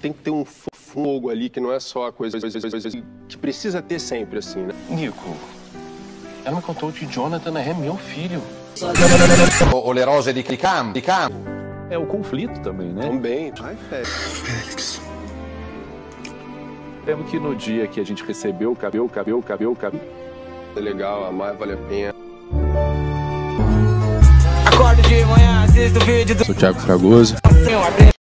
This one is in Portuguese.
tem que ter um fogo ali, que não é só a coisa que precisa ter sempre, assim, né? Nico, ela me contou que Jonathan é meu filho. O le rose di campo. É o conflito também, né? Também. Ai, Félix. Lembro que no dia que a gente recebeu o cabelo. É legal, amar vale a pena. Acordo de manhã, assisto o vídeo do Sou o Thiago Fragoso.